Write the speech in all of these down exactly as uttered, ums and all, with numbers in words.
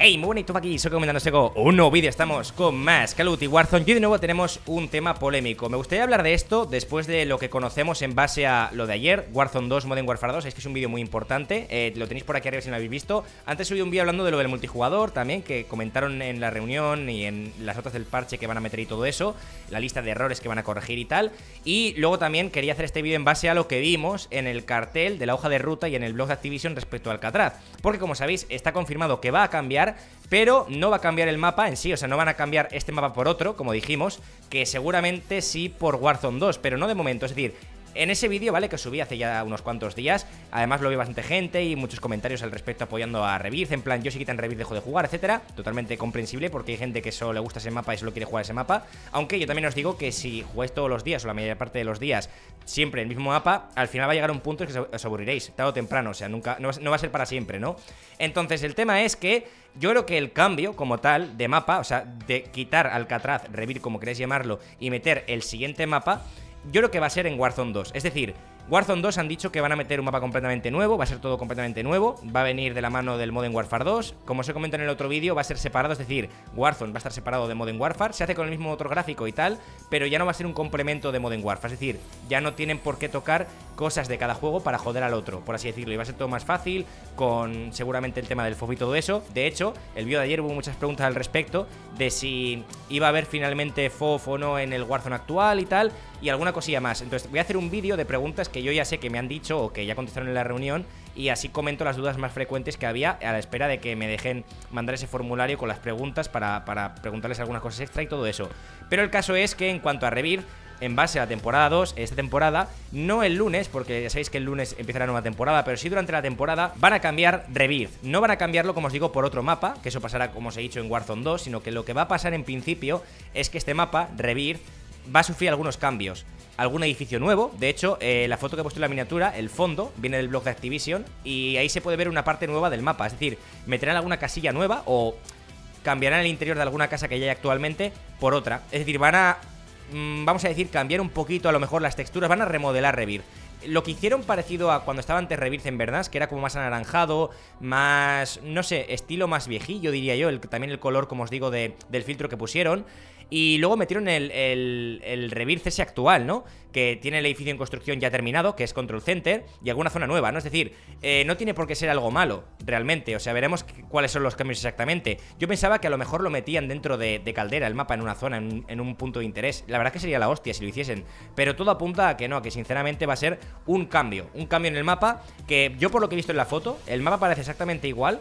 Hey, muy bonito aquí, soy Comentando Seco, un nuevo vídeo, estamos con más Call of Duty Warzone y de nuevo tenemos un tema polémico. Me gustaría hablar de esto después de lo que conocemos en base a lo de ayer, Warzone dos, Modern Warfare dos, es que es un vídeo muy importante, eh, lo tenéis por aquí arriba si no lo habéis visto. Antes subí un vídeo hablando de lo del multijugador también, que comentaron en la reunión y en las notas del parche que van a meter y todo eso, la lista de errores que van a corregir y tal. Y luego también quería hacer este vídeo en base a lo que vimos en el cartel de la hoja de ruta y en el blog de Activision respecto a Alcatraz, porque como sabéis está confirmado que va a cambiar, pero no va a cambiar el mapa en sí, o sea, no van a cambiar este mapa por otro, como dijimos, que seguramente sí por Warzone dos, pero no de momento, es decir, en ese vídeo, ¿vale?, que subí hace ya unos cuantos días, además lo vi bastante gente y muchos comentarios al respecto apoyando a Rebirth, en plan, yo si quitan Rebirth dejo de jugar, etcétera, totalmente comprensible porque hay gente que solo le gusta ese mapa y solo quiere jugar ese mapa, aunque yo también os digo que si jugáis todos los días o la mayor parte de los días siempre el mismo mapa, al final va a llegar un punto en que os aburriréis, tarde o temprano, o sea, nunca, no, no va a ser para siempre, ¿no? Entonces el tema es que yo creo que el cambio como tal de mapa, o sea, de quitar Alcatraz, Rebirth como queréis llamarlo, y meter el siguiente mapa, yo creo que va a ser en Warzone dos, es decir, Warzone dos han dicho que van a meter un mapa completamente nuevo, va a ser todo completamente nuevo, va a venir de la mano del Modern Warfare dos, como os he comentado en el otro vídeo, va a ser separado, es decir, Warzone va a estar separado de Modern Warfare, se hace con el mismo motor gráfico y tal, pero ya no va a ser un complemento de Modern Warfare, es decir, ya no tienen por qué tocar cosas de cada juego para joder al otro, por así decirlo, y va a ser todo más fácil, con seguramente el tema del F O V y todo eso. De hecho, el vídeo de ayer hubo muchas preguntas al respecto de si iba a haber finalmente F O V o no en el Warzone actual y tal, y alguna cosilla más. Entonces voy a hacer un vídeo de preguntas que yo ya sé que me han dicho o que ya contestaron en la reunión, y así comento las dudas más frecuentes que había a la espera de que me dejen mandar ese formulario con las preguntas para, para preguntarles algunas cosas extra y todo eso. Pero el caso es que en cuanto a Rebirth, en base a la temporada dos, esta temporada, no el lunes, porque ya sabéis que el lunes empieza la nueva temporada, pero sí durante la temporada van a cambiar Rebirth. No van a cambiarlo, como os digo, por otro mapa, que eso pasará, como os he dicho, en Warzone dos, sino que lo que va a pasar en principio es que este mapa, Rebirth, va a sufrir algunos cambios. Algún edificio nuevo, de hecho, eh, la foto que he puesto en la miniatura, el fondo, viene del blog de Activision, y ahí se puede ver una parte nueva del mapa, es decir, meterán alguna casilla nueva o cambiarán el interior de alguna casa que ya hay actualmente por otra. Es decir, van a, mmm, vamos a decir, cambiar un poquito a lo mejor las texturas, van a remodelar Rebirth. Lo que hicieron parecido a cuando estaba antes Rebirth en Verdansk, que era como más anaranjado, más, no sé, estilo más viejillo, diría yo, el, también el color, como os digo, de, del filtro que pusieron. Y luego metieron el, el, el Rebirth ese actual, ¿no? Que tiene el edificio en construcción ya terminado, que es Control Center, y alguna zona nueva, ¿no? Es decir, eh, no tiene por qué ser algo malo, realmente. O sea, veremos cuáles son los cambios exactamente. Yo pensaba que a lo mejor lo metían dentro de, de Caldera, el mapa, en una zona, en, en un punto de interés. La verdad que sería la hostia si lo hiciesen. Pero todo apunta a que no, a que sinceramente va a ser un cambio. Un cambio en el mapa, que yo por lo que he visto en la foto, el mapa parece exactamente igual,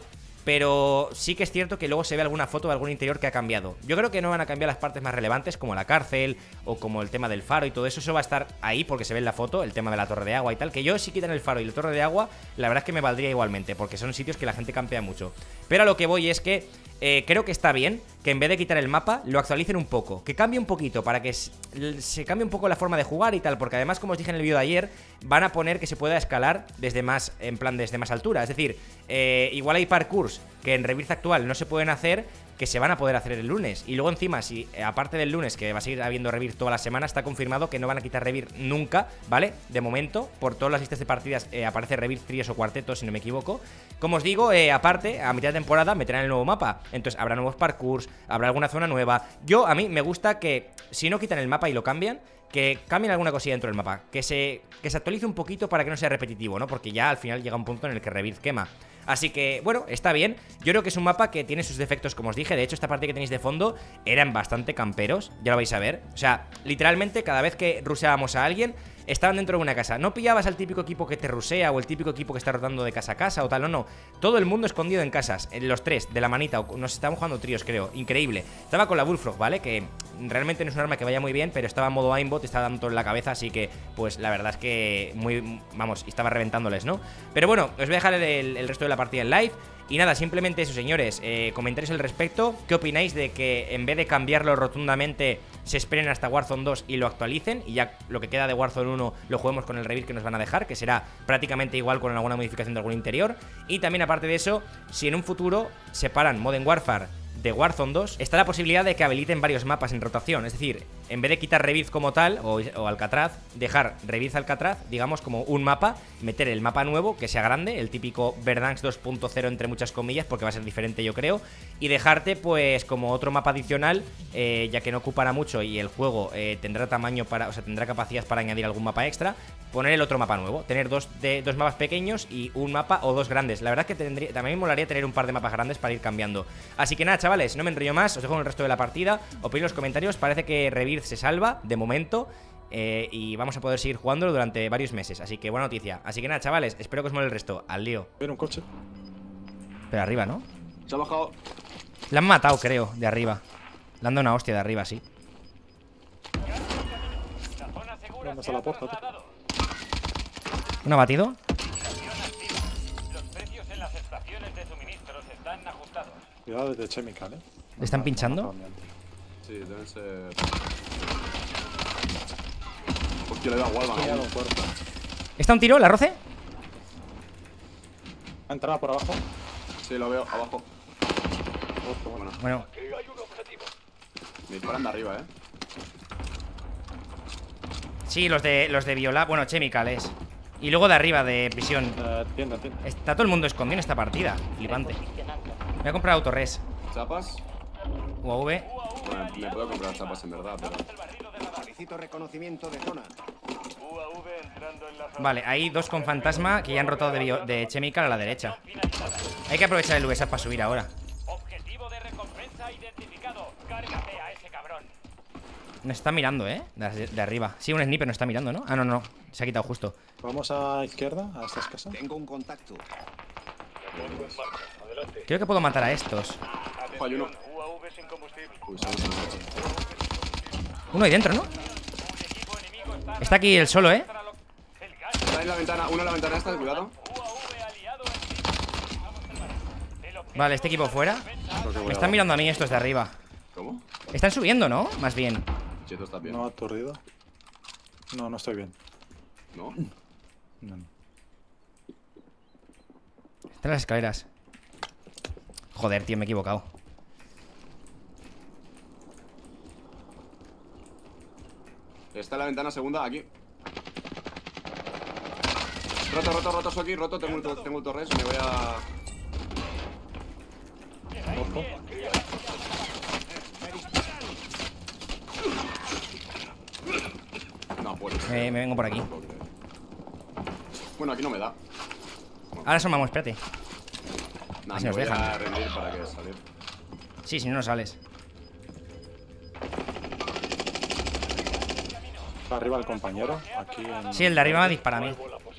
pero sí que es cierto que luego se ve alguna foto de algún interior que ha cambiado. Yo creo que no van a cambiar las partes más relevantes, como la cárcel o como el tema del faro y todo eso. Eso va a estar ahí porque se ve en la foto, el tema de la torre de agua y tal. Que yo, si quitan el faro y la torre de agua, la verdad es que me valdría igualmente, porque son sitios que la gente campea mucho. Pero a lo que voy es que eh, creo que está bien que en vez de quitar el mapa, lo actualicen un poco, que cambie un poquito, para que se cambie un poco la forma de jugar y tal, porque además, como os dije en el vídeo de ayer, van a poner que se pueda escalar desde más, en plan, desde más altura. Es decir, eh, igual hay parkours que en Rebirth actual no se pueden hacer, que se van a poder hacer el lunes. Y luego encima, si eh, aparte del lunes, que va a seguir habiendo Rebirth toda la semana, está confirmado que no van a quitar Rebirth nunca, ¿vale? De momento, por todas las listas de partidas eh, aparece Rebirth tríos o cuartetos, si no me equivoco. Como os digo, eh, aparte, a mitad de temporada meterán el nuevo mapa. Entonces habrá nuevos parkours, habrá alguna zona nueva. Yo, a mí me gusta que, si no quitan el mapa y lo cambian, que cambien alguna cosilla dentro del mapa, que se, que se actualice un poquito para que no sea repetitivo, ¿no? Porque ya al final llega un punto en el que Rebirth quema. Así que, bueno, está bien. Yo creo que es un mapa que tiene sus defectos, como os dije. De hecho, esta parte que tenéis de fondo eran bastante camperos, ya lo vais a ver. O sea, literalmente cada vez que ruseábamos a alguien, estaban dentro de una casa. No pillabas al típico equipo que te rusea o el típico equipo que está rotando de casa a casa o tal, no, no. Todo el mundo escondido en casas, en los tres, de la manita. Nos estábamos jugando tríos, creo. Increíble. Estaba con la Bullfrog, ¿vale? Que realmente no es un arma que vaya muy bien, pero estaba en modo aimbot, estaba dando todo en la cabeza, así que, pues, la verdad es que muy, vamos, estaba reventándoles, ¿no? Pero bueno, os voy a dejar el, el resto de la partida en live. Y nada, simplemente eso, señores, eh, comentarios al respecto. ¿Qué opináis de que en vez de cambiarlo rotundamente se esperen hasta Warzone dos y lo actualicen? Y ya lo que queda de Warzone uno lo juguemos con el Rebirth que nos van a dejar, que será prácticamente igual con alguna modificación de algún interior. Y también, aparte de eso, si en un futuro separan Modern Warfare de Warzone dos, está la posibilidad de que habiliten varios mapas en rotación. Es decir, en vez de quitar Reviz como tal, o, o Alcatraz, dejar Reviz Alcatraz, digamos, como un mapa, meter el mapa nuevo, que sea grande, el típico Verdansk dos punto cero entre muchas comillas, porque va a ser diferente yo creo, y dejarte pues como otro mapa adicional, eh, ya que no ocupará mucho y el juego eh, tendrá tamaño para, o sea, tendrá capacidad para añadir algún mapa extra, poner el otro mapa nuevo, tener dos, de, dos mapas pequeños y un mapa o dos grandes. La verdad es que tendría, también me molaría tener un par de mapas grandes para ir cambiando. Así que nada, chavales, no me enrollo más, os dejo en el resto de la partida, opinad en los comentarios, parece que Reviz se salva, de momento, eh, y vamos a poder seguir jugándolo durante varios meses, así que buena noticia. Así que nada, chavales, espero que os mole el resto, al lío. Viene un coche. Pero arriba, ¿no? Se ha bajado. La han matado, creo, de arriba. Le han dado una hostia de arriba, sí. Vamos a la puerta, tío. ¿Un abatido? Los precios en las estaciones de suministros están ajustados. Cuidado desde Chemical, eh. ¿Le están pinchando? Sí, deben ser. Hostia, le da igual, Cuidado, man. puerta. ¿Está un tiro, la roce? Ha entrado por abajo. Sí, lo veo, abajo. Puerta, bueno. Bueno, Me disparan de arriba, eh. sí, los de los de Viola, bueno, Chemical es. Y luego de arriba, de prisión. Eh, tienda, tienda. Está todo el mundo escondido en esta partida, flipante. Voy a comprar autorres. Chapas. U A V. Bueno, me puedo comprar chapas en verdad, pero. Solicito reconocimiento de zona. U A V entrando en la zona. Vale, hay dos con fantasma que ya han rotado de, bio- de Chemical a la derecha. Hay que aprovechar el U S A para subir ahora. Objetivo de recompensa identificado. Cárgate a ese cabrón. Nos está mirando, ¿eh? De, de arriba. Sí, un sniper nos está mirando, ¿no? Ah, no, no. Se ha quitado justo. Vamos a izquierda, a estas casas. Tengo un contacto. Creo que puedo matar a estos. Ojo, hay uno. U A V sin combustible. Uy, se me ha hecho. Uno ahí dentro, ¿no? Está aquí el solo, ¿eh? El gas Está en la ventana, uno en la ventana esta, cuidado. U A V aliado en el objetivo Vale, este equipo fuera. Creo que voy Me a- están mirando a mí estos de arriba. ¿Cómo? Están subiendo, ¿no? Más bien. Cheto está bien. No, aturdido. No, no estoy bien. ¿No? No, no. Están en las escaleras. Joder, tío, me he equivocado. Está en la ventana segunda, aquí. Roto, roto, roto, Soki, roto. Tengo un, tengo un torres, me voy a. Ojo. No, pues. Me, me vengo por aquí. Bueno, aquí no me da. Ahora asomamos, espérate. Nah, Así me nos voy dejan. a rendir para que salir. Sí, si no, no sales. Está arriba el compañero. Aquí en. Sí, el de arriba me dispara a mí.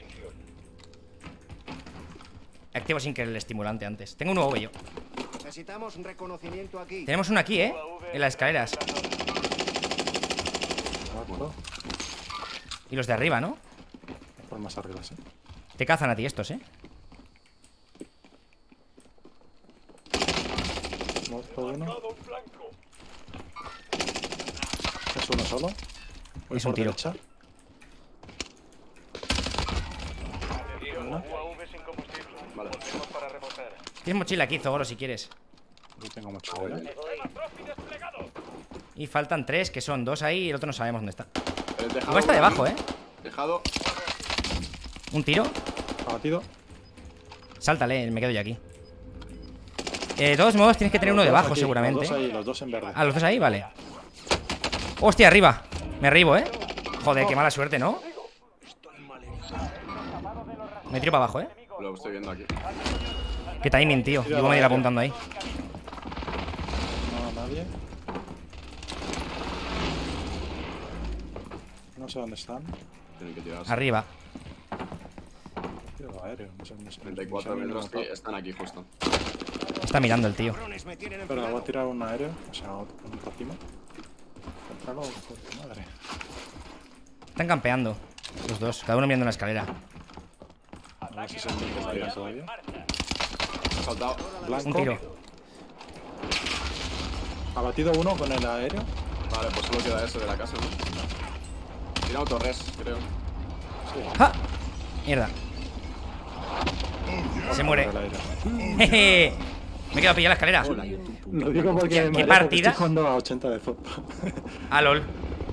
Activo sin querer el estimulante antes. Tengo un nuevo yo. Necesitamos un reconocimiento aquí. Tenemos uno aquí, ¿eh? En las escaleras. Abajo. Y los de arriba, ¿no? Por más arriba, sí. Te cazan a ti estos, ¿eh? Muerto uno. Es uno solo. Voy Es un por tiro. derecha. U A V sin combustible. Vale. Volvemos para reposar. Tienes mochila aquí, Zogoro, si quieres. Yo tengo mucho de Y faltan tres, que son dos ahí y el otro no sabemos dónde está. El tejado. Igual está debajo, ¿eh? Tejado. Un tiro. Abatido. Sáltale, me quedo yo aquí. Eh, de todos modos, tienes que tener uno Los dos debajo, aquí, seguramente. Los dos ahí, los dos en verde. Ah, los dos ahí, vale. Hostia, arriba. Me arribo, ¿eh? Joder, qué mala suerte, ¿no? Me tiro para abajo, ¿eh? Lo estoy viendo aquí. Qué timing, tío. Llevo media hora apuntando ahí. No, nadie. No sé dónde están. Tienen que tirarse. Arriba. Tiro aéreo, no sé, no sé. treinta y cuatro metros que están aquí justo. Está mirando el tío. Cabrones, me tienen Espera, voy a enfilado. tirar un aéreo. O sea, un racimo. Contralo, puta madre. Están campeando. Los dos, cada uno mirando una escalera. A ver si se me todavía. Ha saltado. Blanco. Un tiro. Abatido uno con el aéreo. Vale, pues solo queda ese de la casa, ¿no? Tira autorres, creo. ¡Ja! Mierda. Se muere. Con el aéreo. Jeje. Me he quedado pillado la escalera. Lo digo porque ¿Qué- me qué mareo porque partida? estoy jugando a ochenta de foto. Ah, lol.